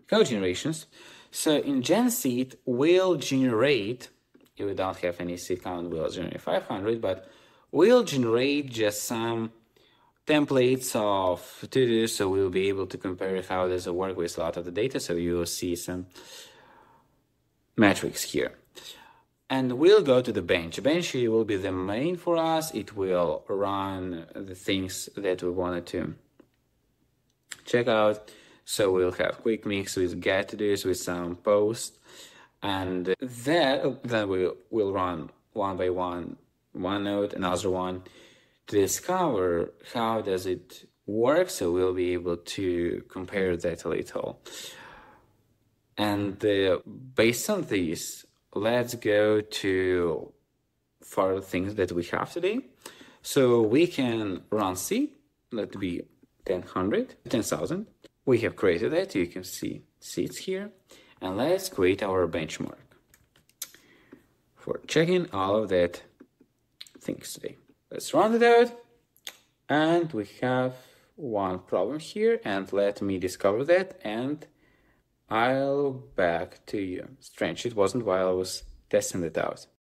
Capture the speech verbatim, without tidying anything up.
code generations. So in genseed, we'll generate, if we don't have any seed count, we'll generate five hundred, but we'll generate just some templates of to-dos, so we'll be able to compare how does it work with a lot of the data, so you will see some metrics here. And we'll go to the bench. Bench will be the main for us. It will run the things that we wanted to check out. So we'll have quick mix with get to-dos, with some posts, and that, then we'll, we'll run one by one, one node, another one, to discover how does it work. So we'll be able to compare that a little. And uh, based on this, let's go to further things that we have today. So we can run seed, let be ten hundred, ten thousand. We have created that, you can see seeds here. And let's create our benchmark for checking all of that things today. Let's run it out. And we have one problem here, and let me discover that, and I'll back to you. Strange, it wasn't while I was testing it out.